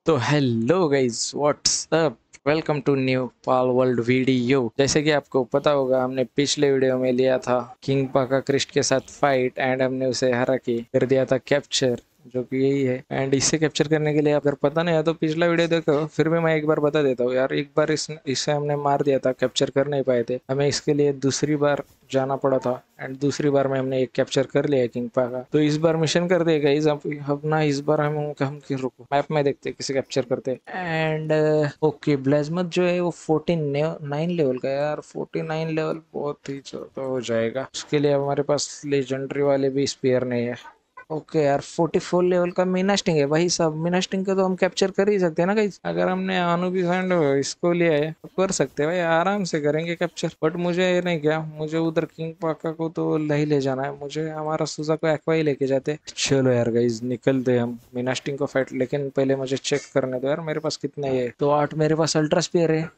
तो hello guys, what's up. Welcome to new Palworld video. जैसे कि आपको पता होगा, हमने पिछले वीडियो में लिया था किंग पाका क्रिस्ट के साथ फाइट एंड हमने उसे हरा के कर दिया था कैप्चर, जो कि यही है। एंड इसे कैप्चर करने के लिए अगर पता नहीं है तो पिछला वीडियो देखो, फिर भी मैं एक बार बता देता हूँ यार। एक बार इसे हमने मार दिया था, कैप्चर कर नहीं पाए थे, हमें इसके लिए दूसरी बार जाना पड़ा था। एंड दूसरी बार में हमने एक कैप्चर कर लिया किंग पाका। तो इस बार मिशन कर देगा इस अब ना, इस बार हम कि रुको मैप में देखते हैं किसे कैप्चर करते हैं। एंड ओके, ब्लेजमत जो है वो 49 लेवल का है यार। 49 लेवल बहुत ही ज्यादा हो जाएगा, उसके लिए हमारे पास लेजेंडरी वाले भी स्पेयर नहीं है। ओके यार, 44 लेवल का मीना स्टिंग है भाई साहब। मीना स्टिंग को तो हम कैप्चर कर ही सकते हैं ना गाइस। अगर हमने आनुबिस एंड इसको लिया है तो कर सकते हैं भाई, आराम से करेंगे कैप्चर। बट मुझे ये नहीं, क्या मुझे उधर किंग पाका को तो नहीं ले जाना है, मुझे हमारा सुजा को एक्वा ही लेके जाते। चलो यार गाइस, निकलते हम मीना स्टिंग को फाइट। लेकिन पहले मुझे चेक करने दो यार, मेरे पास कितना है। तो 8 मेरे पास अल्ट्रा स्पेयर है।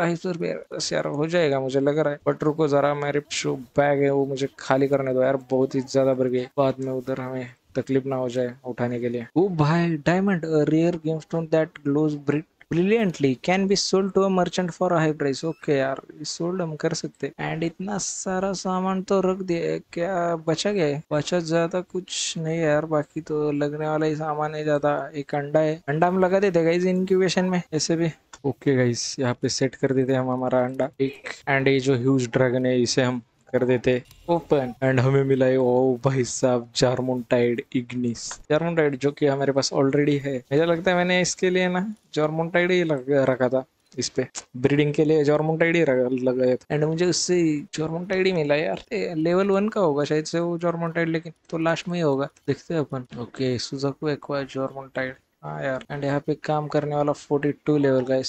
11 बस यार हो जाएगा मुझे लग रहा है। बट रुको जरा, मेरे जो बैग है वो मुझे खाली करने दो यार, बहुत ही ज्यादा भर गई, बाद में उधर हमें तकलीफ ना हो जाए उठाने के लिए। ओ भाई, diamond, rare gemstone that glows brilliantly can be sold to a merchant for high price. Okay यार, सोल्ड हम कर सकते। एंड इतना सारा सामान तो रख दिया है, क्या बचा गया है? बचा ज्यादा कुछ नहीं है यार, बाकी तो लगने वाला ही सामान है ज्यादा। एक अंडा है, अंडा हम लगा देते गाइस इनक्यूबेशन में ऐसे भी। ओके गाइस, यहाँ पे सेट कर देते हम हमारा अंडा एक। एंड ये जो ह्यूज ड्रैगन है इसे हम कर देते ओपन। एंड हमें मिला है, ओ भाई साहब, जार्मोंटाइड इग्निस। जार्मोंटाइड जो कि हमारे पास ऑलरेडी है। मुझे लगता है मैंने इसके लिए ना जार्मोंटाइड ही रखा था इस पे, ब्रीडिंग के लिए जार्मोंटाइड ही लगाया था। एंड मुझे उससे जार्मोंटाइड ही मिला यार। लेवल 1 का होगा शायद से वो जार्मोंटाइड, लेकिन तो लास्ट में ही होगा, देखते हैं अपन। Okay, Suzaku acquire Jormuntide. हाँ यार, एंड यहाँ पे काम करने वाला 42 लेवल का है।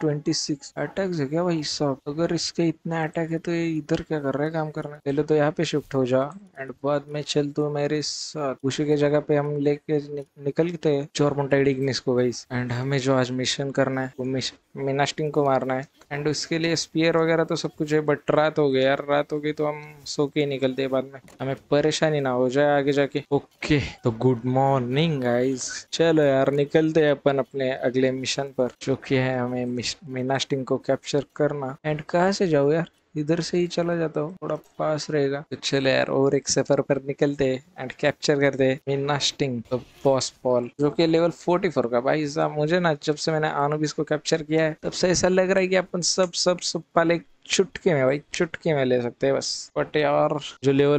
626 अटैक है क्या भाई साहब? अगर इसके इतना अटैक है तो ये इधर क्या कर रहा है काम करना? पहले तो यहाँ पे शिफ्ट हो जा, एंड बाद में चल तू मेरे साथ। उसी के जगह पे हम लेके निकलते हैं जॉर्मोंटाइड इग्निस को गाइस। एंड हमें जो आज मिशन करना है वो मिनास्टिंग को मारना है। एंड उसके लिए स्पीयर वगैरह तो सब कुछ है, बट रात हो गई यार। रात हो गई तो हम सो के ही निकलते हैं, बाद में हमें परेशानी ना हो जाए आगे जाके। ओके, तो गुड मॉर्निंग गाइस। चलो यार, निकलते हैं अपन अपने अगले मिशन पर, जो कि है हमें मिनास्टिंग को कैप्चर करना। एंड कहाँ से जाओ यार? इधर से ही चला जाता हूँ, थोड़ा पास रहेगा। तो चले यार, और एक सफर पर निकलते एंड कैप्चर करते मिनास्टिंग तो बॉस पॉल, जो कि लेवल 44 का। भाई साहब, मुझे ना जब से मैंने आनुबिस को कैप्चर किया है तब से ऐसा लग रहा है कि अपन सब पहले चुटकी में, भाई चुटकी में ले सकते हैं बस। बट यार, जो लेवल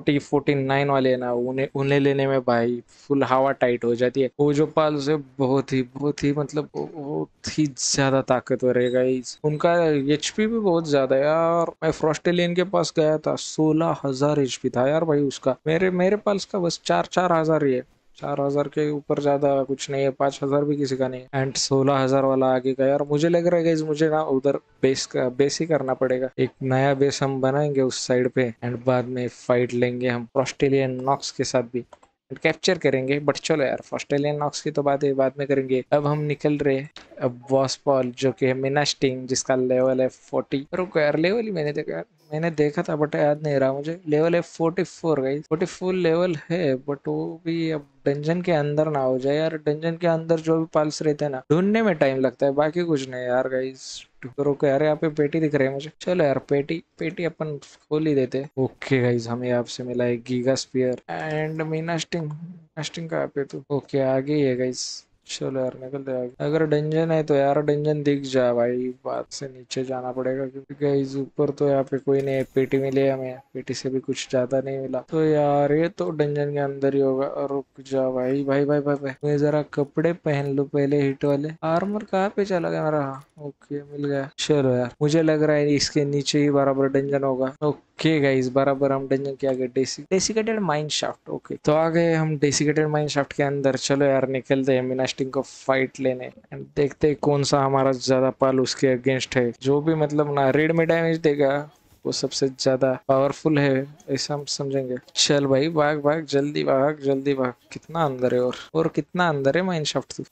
49 वाले हैं ना, उन्हें उन्हें लेने में भाई फुल हवा टाइट हो जाती है। वो जो पाल से बहुत ही मतलब बहुत ही ज्यादा ताकतवर है गाइस। उनका एचपी भी बहुत ज्यादा है यार। मैं फ्रॉस्टेलियन के पास गया था, 16,000 एचपी था यार भाई उसका। मेरे पास का बस 4,000 ही है। 4,000 के ऊपर ज्यादा कुछ नहीं है, 5,000 भी किसी का नहीं है। एंड 16,000 वाला आगे का यार, मुझे लग रहा है गाइस, मुझे ना उधर बेस ही करना पड़ेगा। एक नया बेस हम बनाएंगे उस साइड पे, एंड बाद में फाइट लेंगे हम ऑस्ट्रेलियन नॉक्स के साथ भी, कैप्चर करेंगे। बट चलो यार, ऑस्ट्रेलियन नॉक्स की तो बात है, बाद में करेंगे। अब हम निकल रहे हैं अब बॉस पॉल, जो कि है मिनास्टिंग, जिसका लेवल है 40। रुको यार, लेवल ही मैंने देखा था बट याद नहीं रहा मुझे। लेवल है 44 गाइस, 44 लेवल है। बट वो भी अब डंजन के अंदर ना हो जाए यार। डंजन के अंदर जो भी पाल्स रहते हैं ना, ढूंढने में टाइम लगता है, बाकी कुछ नहीं यार गाइस। रुको यार, यहाँ पे पेटी दिख रही है मुझे। चलो यार, पेटी पेटी अपन खोल ही देते। ओके गाइस, हमें यहाँ से मिला है giga sphere and Menasting. Menasting कहाँ पे तू? ओके, आगे ही है गाइस। चलो यार, निकलते हैं आगे। अगर डंजन है तो यार डंजन दिख जा भाई, बात से नीचे जाना पड़ेगा, क्योंकि गाइस ऊपर तो यहाँ पे कोई नहीं है। पेटी मिली है हमें, पेटी से भी कुछ ज्यादा नहीं मिला। तो यार ये तो डंजन के अंदर ही होगा। रुक जा भाई भाई भाई भाई भाई, मैं जरा कपड़े पहन लूं पहले। हिट वाले आर्मर कहाँ पे चला गया मेरा? ओके, मिल गया। चलो यार, मुझे लग रहा है इसके नीचे ही बराबर डंजन होगा। ओके गाइस, बराबर हम डंजन के आगे डेसिकेटेड माइन शाफ्ट। ओके, तो आ गए हम डेसिकेटेड माइन शाफ्ट के अंदर। चलो यार, निकलते हैं मिनास्टिंग को फाइट लेने, एंड देखते हैं कौन सा हमारा ज्यादा पाल उसके अगेंस्ट है। जो भी मतलब ना रेड में डैमेज देगा वो सबसे ज्यादा पावरफुल है, ऐसा हम समझेंगे। चल भाई, भाग भाग, जल्दी भाग जल्दी भाग। कितना अंदर है और कितना अंदर है माइन शाफ्ट?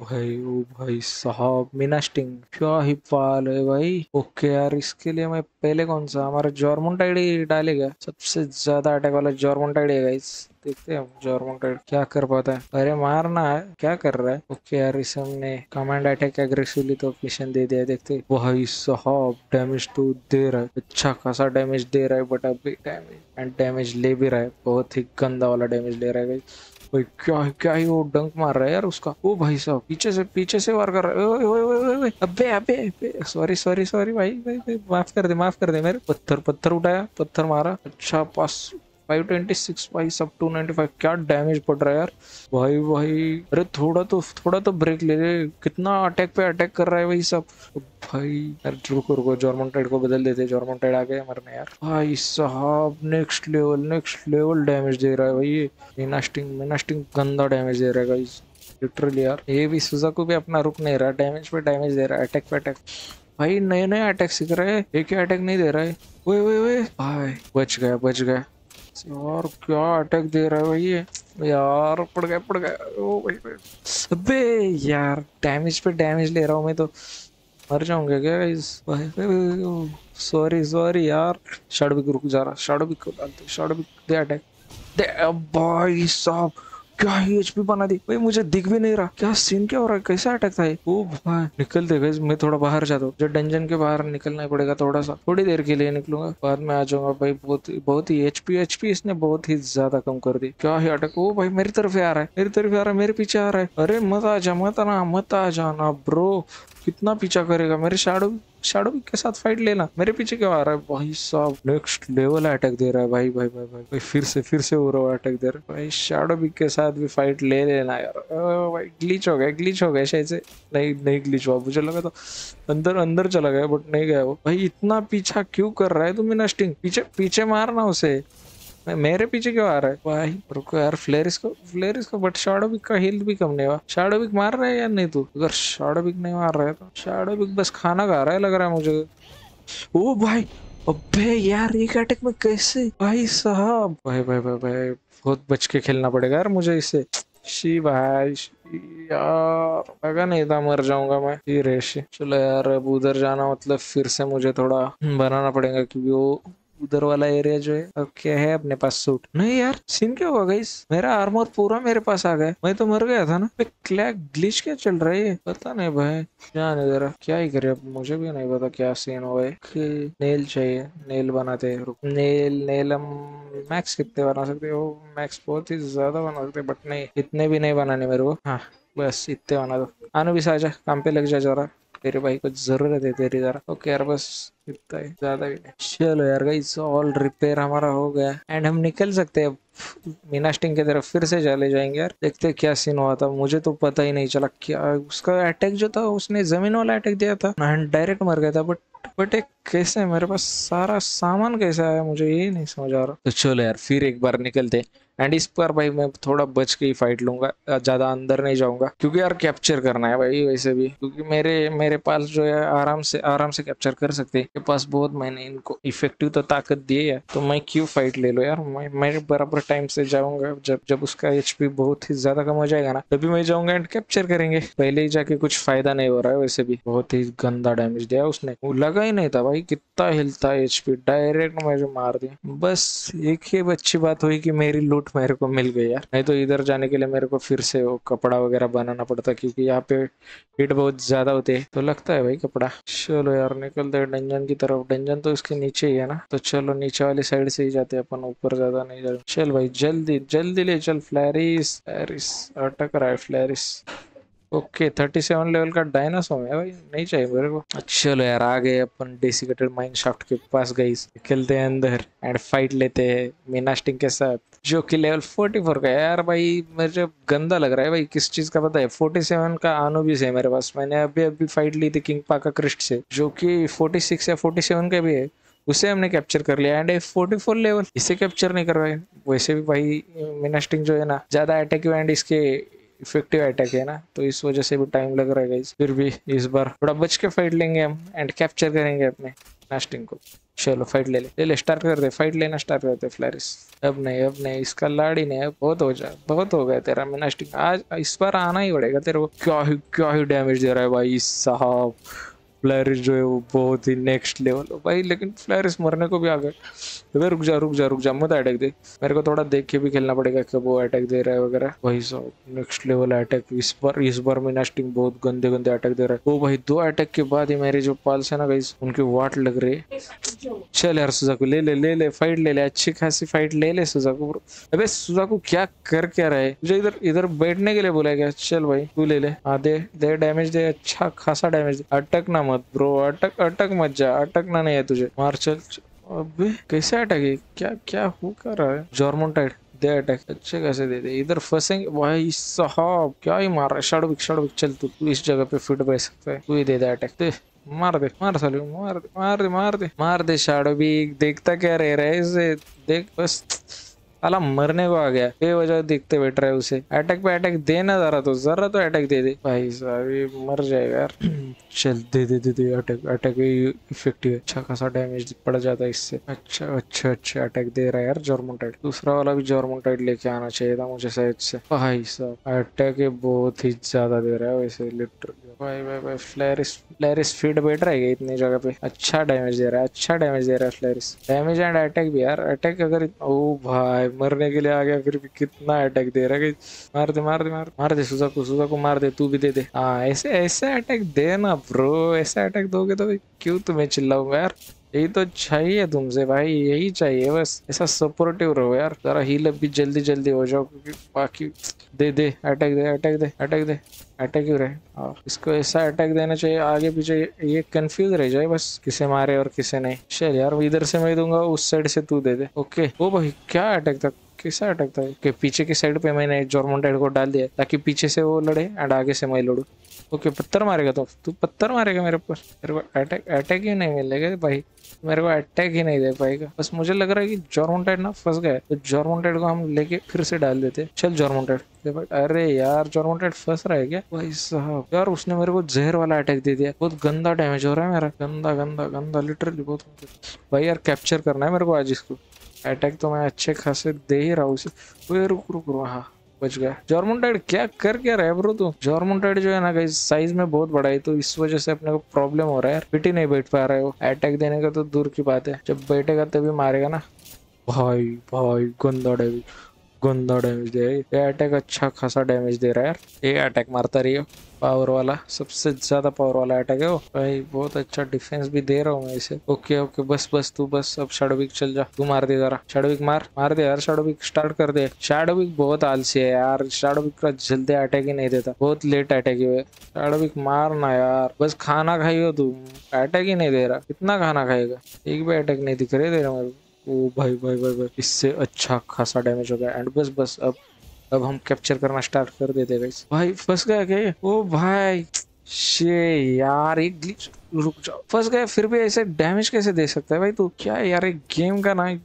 ओ भाई साहब, मिनास्टिंग क्या ही पाल है भाई। ओके यार, इसके लिए मैं पहले कौन सा हमारा जॉर्मुंटाइड ही डालेगा। सबसे ज्यादा अटैक वाला जॉर्मुंटाइड है गाइस। देखते हैं हम जॉर्मोंटाइड क्या कर पाता है। अरे मारना है, क्या कर रहा है। ओके यार, इसे हमने कमांड अटैक एग्रेसिवली तो ऑप्शन दे दिया। देखते भाई साहब, डैमेज तो दे रहा है, अच्छा खासा डैमेज दे रहा है, बट अभी डैमेज ले भी रहा है, बहुत ही गंदा वाला डैमेज ले रहा है। भाई क्या ही वो डंक मार रहा है यार उसका। ओ भाई साहब, पीछे से वार कर रहा है। ओए ओए ओए ओए, अबे अबे अबे, सॉरी भाई, माफ कर दे मेरे। पत्थर उठाया, पत्थर मारा, अच्छा पास 526 भाई सब 295। क्या डैमेज पड़ रहा है यार। भाई अरे थोड़ा तो ब्रेक ले ले, कितना अटैक पे अटैक कर रहा है भाई सब। भाई यार रुको जॉर्मोंटाइड को बदल देते। जॉर्मोंटाइड आ गया मरने यार। भाई साहब, नेक्स्ट लेवल डैमेज दे रहा है भाई ये। मिनास्टिंग गंदा डैमेज दे रहा है गाइस, लिटरली यार। ये भी सुजाकू भी अपना रुक नहीं रहा, डैमेज पे डैमेज दे रहा है, अटैक पे अटैक। भाई नए अटैक सीख रहा है, एक ही अटैक नहीं दे रहा है। ओए भाई बच गया यार। क्या अटैक दे रहा है भाई ये यार। पड़ गया ओ भाई। अबे यार, डैमेज पे डैमेज ले रहा हूँ मैं तो मर जाऊंगा क्या इस भाई। सॉरी यार। शाडोविक रुक जा रहा, शाडोविक को डालते, शाडोविक दे अटैक दे। भाई साहब, क्या ही एचपी बना दी भाई, मुझे दिख भी नहीं रहा। क्या सीन क्या हो रहा है, कैसा अटैक था ये। ओ भाई निकलते गए, मैं थोड़ा बाहर जाता हूँ। जो डंजन के बाहर निकलना पड़ेगा थोड़ी देर के लिए निकलूंगा, बाद में आ जाऊंगा भाई। बहुत ही एचपी इसने बहुत ही ज्यादा कम कर दी। क्या ही अटैक। ओ भाई मेरी तरफ आ रहा है, मेरे पीछे आ रहा है। अरे मत आ जाना ब्रो, कितना पीछा करेगा मेरे। शाडो के साथ फाइट लेना, मेरे पीछे क्यों आ रहा है भाई साहब। नेक्स्ट लेवल अटैक दे रहा है भाई। फिर से हो रहा है अटैक दे रहा है भाई। शाडो के साथ भी फाइट ले लेना यार। भाई ग्लिच हो गया शायद से। नहीं ग्लिच हुआ, मुझे लगा तो अंदर चला गया, बट नहीं गया वो। भाई इतना पीछा क्यों कर रहा है तुम मिनास्टिंग, पीछे मारना उसे। मेरे पीछे क्यों आ रहा है भाई। रुको यार, फ्लेरिस को बट शाडोविक का हेल्थ भी कम नहीं हुआ। शाडोविक मार रहा है या नहीं तू। अगर शाडोविक नहीं मार रहा है तो शाडोविक बस खाना खा रहा है लग रहा है मुझे। ओ भाई, अबे यार एक अटैक में कैसे भाई साहब। भाई बहुत बच के खेलना पड़ेगा यार मुझे इससे। शी भाई यार, लगा नहीं था मर जाऊंगा मैं। ये रेश चलो यार, अब उधर जाना मतलब फिर से मुझे थोड़ा बनाना पड़ेगा, क्योंकि वो उधर वाला एरिया जो है। अब क्या है अपने पास सूट नहीं यार। सीन क्या हुआ गाइस, मेरा आर्मर पूरा मेरे पास आ गया, मैं तो मर गया था ना। क्या ग्लिच क्या चल रहा है पता नहीं भाई, ध्यान है जरा। क्या ही करे अब, मुझे भी नहीं पता क्या सीन हुआ है। नेल चाहिए, नेल बनाते हैं। नेल हम मैक्स कितने बना सकते हो। मैक्स बहुत ही ज्यादा बना सकते, बट नहीं इतने भी नहीं बनाने मेरे को। हाँ बस इतने बना दो। आनु भी साजा, काम पे लग जा जरा, तेरे भाई को जरूरत है तेरी जरा। ओके यार बस इतना ही, ज्यादा भी नहीं। चलो यार गाइस, ऑल रिपेयर हमारा हो गया एंड हम निकल सकते हैं अब। मिनास्टिंग की तरफ फिर से चले जाएंगे यार, देखते क्या सीन हुआ था। मुझे तो पता ही नहीं चला क्या उसका अटैक जो था, उसने जमीन वाला अटैक दिया था एंड डायरेक्ट मर गया था। बट एक कैसे मेरे पास सारा सामान कैसे आया, मुझे ये नहीं समझ आ रहा। तो चलो यार फिर एक बार निकलते एंड इस बार भाई मैं थोड़ा बच के ही फाइट लूंगा, ज्यादा अंदर नहीं जाऊंगा, क्योंकि यार कैप्चर करना है भाई वैसे भी। क्योंकि मेरे पास जो है आराम से कैप्चर कर सकते हैं। मेरे पास बहुत मैंने इनको इफेक्टिव तो ताकत दी है, तो मैं क्यों फाइट ले लो यार। मैं बराबर टाइम से जाऊंगा, जब उसका एचपी बहुत ही ज्यादा कम हो जाएगा ना, तभी मैं जाऊंगा एंड कैप्चर करेंगे। पहले ही जाके कुछ फायदा नहीं हो रहा है वैसे भी। बहुत ही गंदा डैमेज दिया उसने, वो लगा ही नहीं था भाई कितना हिलता है एचपी, डायरेक्ट मुझे मार दिया। बस एक ही अच्छी बात हुई कि मेरी लूट मेरे को मिल गई यार, नहीं तो इधर जाने के लिए मेरे को फिर से वो कपड़ा वगैरह बनाना पड़ता, क्योंकि यहाँ पे हिट बहुत ज्यादा होते हैं। तो लगता है भाई कपड़ा। चलो यार निकलते हैं डंजन की तरफ। डंजन तो इसके नीचे ही है ना, तो चलो नीचे वाली साइड से ही जाते हैं अपन, ऊपर ज्यादा नहीं जाते। चल भाई जल्दी ले चल। फ्लैरिस अटक रहा है फ्लैरिस। ओके 37 लेवल का डायनासोर है भाई, नहीं चाहिए मेरे को। चलो यार आ गए अपन डेसिकेटेड माइन शाफ्ट के पास। गई निकलते हैं अंदर एंड फाइट लेते हैं मिनास्टिंग के साथ, जो कि लेवल 44 का है। यार भाई मुझे गंदा लग रहा है भाई, किस चीज का पता है। 47 का आनुबिस है मेरे पास, मैंने अभी फाइट ली थी किंग पाका क्रिस्ट से, जो कि 46 या 47 का भी है। उसे हमने कैप्चर कर लिया एंड 44 लेवल, इसे कैप्चर नहीं कर पाए। वैसे भी भाई मिनास्टिंग जो है ना ज्यादा अटैक एंड इसके इफेक्टिव अटैक है ना, तो इस वजह से भी टाइम लग रहा है गाइस। फिर भी इस बार थोड़ा बच के फाइट लेंगे हम एंड कैप्चर करेंगे अपने नास्टिंग को। चलो फाइट ले स्टार्ट कर दे, फाइट लेना स्टार्ट करते फ्लैरिस। अब नहीं इसका लाड़ ही नहीं है, बहुत हो गया तेरा मिनास्टिंग। आज इस बार आना ही पड़ेगा तेरे को। क्या ही डैमेज दे रहा है भाई साहब, फ्लैरिस जो है वो बहुत ही नेक्स्ट लेवल भाई, लेकिन फ्लैरिस मरने को भी आ गए। अबे रुक जा रुक जा रुक जा, मत अटैक दे, मेरे को थोड़ा देख के भी खेलना पड़ेगा कब वो अटैक दे रहा है वगैरह। भाई साहब नेक्स्ट लेवल अटैक इस बार में नास्टिंग बहुत गंदे गंदे अटैक दे रहा है। ओ भाई 2 अटैक के बाद ही मेरे जो पाल्स है ना गाइस उनके वाट लग रहे। चल यार सुजाकू ले ले ले ले, फाइट ले ले, अच्छी खासी फाइट ले ले सुजाकू ब्रो। अबे सुजाकू क्या कर क्या रहा है, तुझे इधर इधर बैठने के लिए बोला है क्या? चल भाई तू ले ले, हाँ दे दे डैमेज दे, अच्छा खासा डैमेज दे। अटकना मत ब्रो, अटक अटक मत जा, अटकना नहीं है तुझे, मार चल। अबे कैसे अटक है, क्या क्या हो कर रहा है? जॉर्मोंटाइड दे अटैक, अच्छे कैसे दे दे, इधर फंसेंगे भाई साहब, क्या ही मार रहा है। शाडोविक चल तू इस जगह पे फिट बैठ सकता है, तू ही दे दे अटैक, दे मार दे, मार साले मार दे मार दे मार दे मार दे। शाडोविक देखता क्या रह रहा है इसे, देख बस साला मरने को आ गया, बेवजह देखते बैठ रहा है उसे। अटैक पे अटैक देना जरा तो अटैक दे दे भाई साहब, ये मर जाएगा यार। चल दे दे दे दे अटैक, अटैक इफेक्टिव है, अच्छा खासा डैमेज पड़ जाता है इससे। अच्छा अच्छा अच्छा अटैक दे रहा है यार जॉर्मोंटाइड। दूसरा वाला भी जॉर्मोंटाइड लेके आना चाहिए था मुझे शायद से। भाई साहब अटैक बहुत ही ज्यादा दे रहा है वैसे लिटरली। भाई भाई भाई फ्लैरिस फीड बैठ रहा है इतनी जगह पे, अच्छा डैमेज दे रहा है, अच्छा डैमेज दे रहा है फ्लैरिस। डैमेज एंड अटैक भी यार, अटैक अगर ओ भाई मरने के लिए आ गया फिर भी कितना अटैक दे रहा है। मार दे मार दे मार दे सुजाकू मार दे, तू भी दे दे। हाँ ऐसे ऐसे अटैक देना ब्रो, ऐसे अटैक दोगे तो भाई क्यों तुम्हें चिल्लाऊंगा यार, यही तो चाहिए तुमसे भाई, यही चाहिए बस, ऐसा सपोर्टिव रहो यार। जरा हील अप भी जल्दी जल्दी हो जाओ क्योंकि बाकी दे दे अटैक दे अटैक दे अटैक दे, अटैक क्यों रहे। हाँ इसको ऐसा अटैक देना चाहिए आगे पीछे, ये कंफ्यूज रह जाए बस किसे मारे और किसे नहीं। चल यार इधर से मैं दूंगा, उस साइड से तू दे दे। ओके ओ भाई क्या अटैक था, कैसा अटैक था कि पीछे की साइड पे मैंने जॉर्मोंटाइड को डाल दिया ताकि पीछे से वो लड़े एंड आगे से मैं लड़ू। ओके पत्थर मारेगा तो तू पत्थर मारेगा मेरे ऊपर, मेरे को अटैक अटैक ही नहीं मिलेगा भाई, मेरे को अटैक ही नहीं दे पाएगा। बस मुझे लग रहा है कि जॉर्मोंटाइड ना फंस गया है, तो जॉर्मोंटाइड को हम लेके फिर से डाल देते। चल जॉर्मोंटाइड, अरे यार जॉर्मोंटाइड फंस रहा है क्या भाई साहब। यार उसने मेरे को जहर वाला अटैक दे दिया, बहुत गंदा डैमेज हो रहा है मेरा, गंदा गंदा गंदा लिटरली बहुत। भाई यार कैप्चर करना है मेरे को आज इसको, अटैक तो मैं अच्छे खासे दे ही रहा हूँ उसे। रुक रुक रुक, हाँ बच गया। जॉर्मोंटाइड क्या कर क्या रहा है ब्रो तू? जॉर्मोंटाइड जो है ना गाइस साइज में बहुत बड़ा है, तो इस वजह से अपने को प्रॉब्लम हो रहा है यार, फिट ही नहीं बैठ पा रहा है वो। अटैक देने का तो दूर की बात है, जब बैठेगा तभी मारेगा ना। भाई भाई गंदा डैमेज दे, ये अटैक अच्छा खासा डैमेज दे रहा है यार। ये अटैक मारता रही हो, पावर वाला सबसे ज्यादा पावर वाला अटैक है वो भाई, बहुत अच्छा डिफेंस भी दे रहा हूँ मैं इसे। ओके ओके बस बस तू बस, अब शाडोविक चल जा, तू मार दे जरा, शाडोविक मार दे यार, शाडोविक स्टार्ट कर दे। शाडोविक बहुत आलसी है यार, शाडोविक का जल्दी अटैक ही नहीं देता, बहुत लेट अटैक है शाडोविक, मारना यार, बस खाना खाई हो तू, अटैक ही नहीं दे रहा, कितना खाना खाएगा, एक भी अटैक नहीं दिख रहे दे रहा मेरे। ओ भाई भाई भाई भाई इससे अच्छा खासा डैमेज हो गया एंड बस बस अब हम कैप्चर करना स्टार्ट कर देते गाइस। भाई फंस गया क्या? ओ भाई शे यार एक ग्लिच, रुक जाओ, फंस गए फिर भी ऐसे डैमेज कैसे दे सकता है भाई तू? क्या है यार एक गेम का ना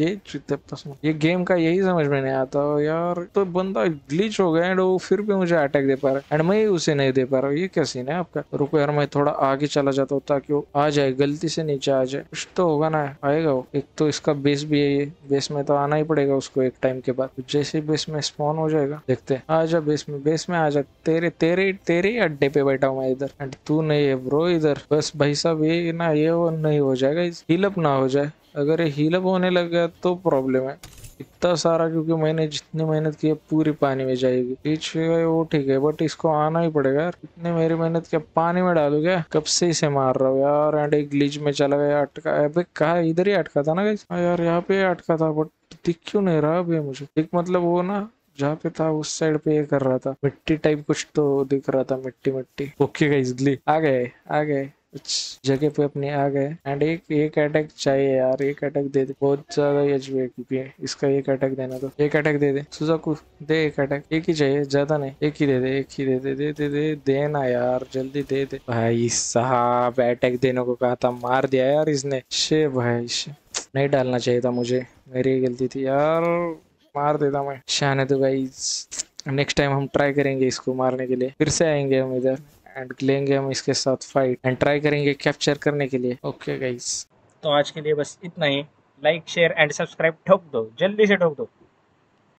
ये गेम का यही समझ में नहीं आता यार, तो बंदा ग्लिच हो गया एंड वो फिर भी मुझे अटैक दे पा रहा है एंड मैं ही उसे नहीं दे पा रहा हूँ, ये क्या सीन है आपका? रुको यार मैं थोड़ा आगे चला जाता हूँ ताकि वो आ जाए, गलती से नीचे आ जाए, कुछ तो होगा ना, आएगा वो। एक तो इसका बेस भी है, ये बेस में तो आना ही पड़ेगा उसको एक टाइम के बाद, जैसे ही बेस में स्पॉन हो जाएगा देखते हैं। आ जा बेस में आ जा, तेरे तेरे तेरे ही अड्डे पे बैठा हूँ मैं इधर एंड तू नहीं है ब्रो इधर। बस भाई साहब ये ना ये वो नहीं हो जाएगा, हीलअप ना हो जाए, अगर ये हीलअप होने लग गया तो प्रॉब्लम है इतना सारा, क्योंकि मैंने जितनी मेहनत की है पूरी पानी में जाएगी। पीछे वो ठीक है बट इसको आना ही पड़ेगा यार, इतनी मेरी मेहनत क्या पानी में डालू क्या? कब से इसे मार रहा हूँ यार एंड एक ग्लिच में चला गया, अटका। अबे कहा इधर ही अटका था ना गाइस, यार यहाँ पे अटका था बट दिख क्यों नहीं रहा अभी मुझे? एक मतलब वो ना जहाँ पे था उस साइड पे ये कर रहा था, मिट्टी टाइप कुछ तो दिख रहा था, मिट्टी। ओके गाइस ग्लिच आ गए कुछ जगह पे अपने आ गए एंड एक अटैक चाहिए यार, एक अटैक दे दे, बहुत ज्यादा एचपी है क्योंकि इसका एक अटैक देना, तो एक अटैक दे दे सुजाकू, दे एक अटैक, एक ही चाहिए ज्यादा नहीं, एक ही दे दे, एक ही दे देना यार जल्दी दे दे। भाई साहब अटैक देने को कहा था, मार दिया यार इसने, शे भाई नहीं डालना चाहिए था मुझे, मेरी गलती थी यार, मार देता मैं। शान तो गाइस नेक्स्ट टाइम हम ट्राई करेंगे इसको मारने के लिए, फिर से आएंगे हम इधर एंड लेंगे हम इसके साथ फाइट एंड ट्राई करेंगे कैप्चर करने के लिए। ओके गाइस तो आज के लिए बस इतना ही, लाइक शेयर एंड सब्सक्राइब ठोक दो, जल्दी से ठोक दो।